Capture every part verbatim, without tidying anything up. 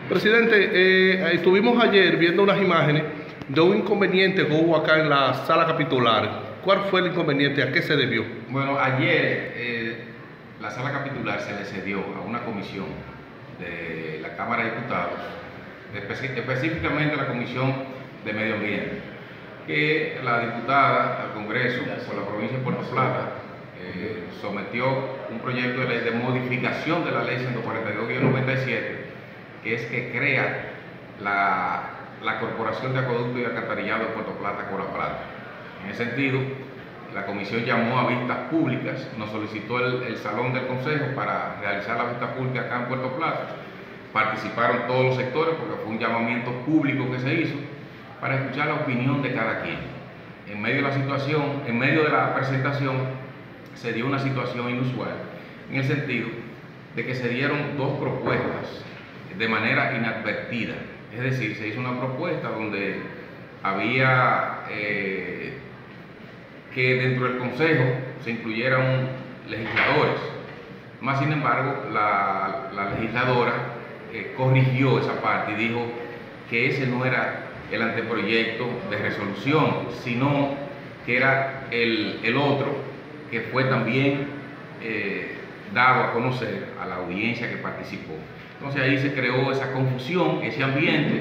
Presidente, eh, estuvimos ayer viendo unas imágenes de un inconveniente que hubo acá en la sala capitular. ¿Cuál fue el inconveniente? ¿A qué se debió? Bueno, ayer eh, la sala capitular se le cedió a una comisión de la Cámara de Diputados, espe específicamente la Comisión de Medio Ambiente, que la diputada al Congreso por la provincia de Puerto Plata eh, sometió un proyecto de ley de modificación de la ley ciento cuarenta y dos guion noventa y siete, que es que crea la, la Corporación de Acueducto y Alcantarillado de Puerto Plata, Coraplata. En ese sentido, la comisión llamó a vistas públicas, nos solicitó el, el salón del Consejo para realizar la vista pública acá en Puerto Plata. Participaron todos los sectores porque fue un llamamiento público que se hizo para escuchar la opinión de cada quien. En medio de la situación, en medio de la presentación, se dio una situación inusual, en el sentido de que se dieron dos propuestas de manera inadvertida. Es decir, se hizo una propuesta donde había eh, que dentro del Consejo se incluyeran legisladores. Más sin embargo, la, la legisladora eh, corrigió esa parte y dijo que ese no era el anteproyecto de resolución, sino que era el, el otro que fue también eh, dado a conocer a la audiencia que participó. Entonces ahí se creó esa confusión, ese ambiente,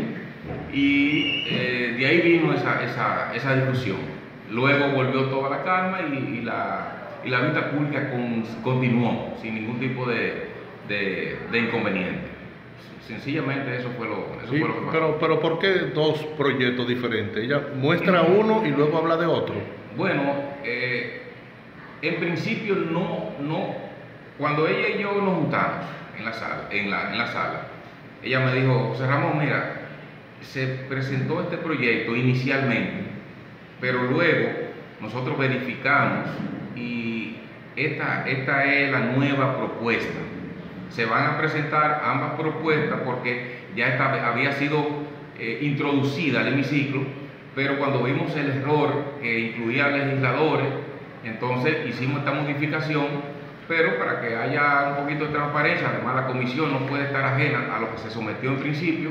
y eh, de ahí vino esa, esa, esa discusión. Luego volvió toda la calma y, y, la, y la vista pública con, continuó sin ningún tipo de, de, de inconveniente. Sencillamente eso fue lo, eso sí, fue lo que pasó. Pero, pero ¿por qué dos proyectos diferentes? Ella muestra uno y luego habla de otro. Bueno, eh, en principio no, no, cuando ella y yo nos juntamos en la sala, en la, en la sala, ella me dijo: José Ramón, mira, se presentó este proyecto inicialmente, pero luego nosotros verificamos y esta, esta es la nueva propuesta. Se van a presentar ambas propuestas porque ya esta, había sido eh, introducida al hemiciclo, pero cuando vimos el error que incluía legisladores, entonces hicimos esta modificación, pero para que haya un poquito de transparencia. Además, la comisión no puede estar ajena a lo que se sometió en principio,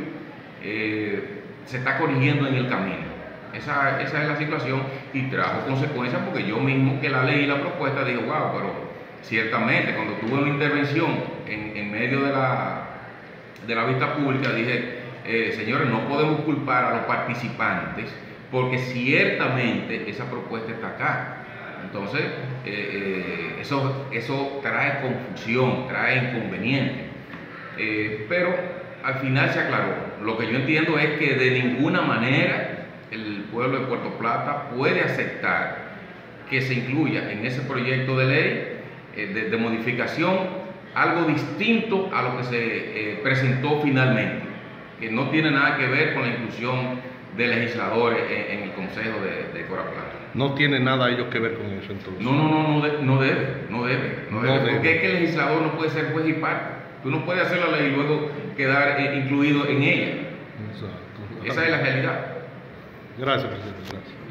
eh, se está corrigiendo en el camino. Esa, esa es la situación y trajo consecuencias porque yo mismo que la leí la propuesta dije: wow, pero ciertamente cuando tuve una intervención en, en medio de la, de la vista pública dije: eh, señores, no podemos culpar a los participantes porque ciertamente esa propuesta está acá. Entonces, eh, eh, eso, eso trae confusión, trae inconveniente. Eh, pero al final se aclaró. Lo que yo entiendo es que de ninguna manera el pueblo de Puerto Plata puede aceptar que se incluya en ese proyecto de ley eh, de, de modificación algo distinto a lo que se eh, presentó finalmente, que no tiene nada que ver con la inclusión de legisladores en, en el Consejo de, de Coraplata. No tiene nada ellos que ver con eso entonces. No, no, no, no, de, no debe, no debe, no debe, no porque debe. es que el legislador no puede ser juez y parte. Tú no puedes hacer la ley y luego quedar eh, incluido en ella. Exacto. Esa es la realidad. Gracias, presidente. Gracias.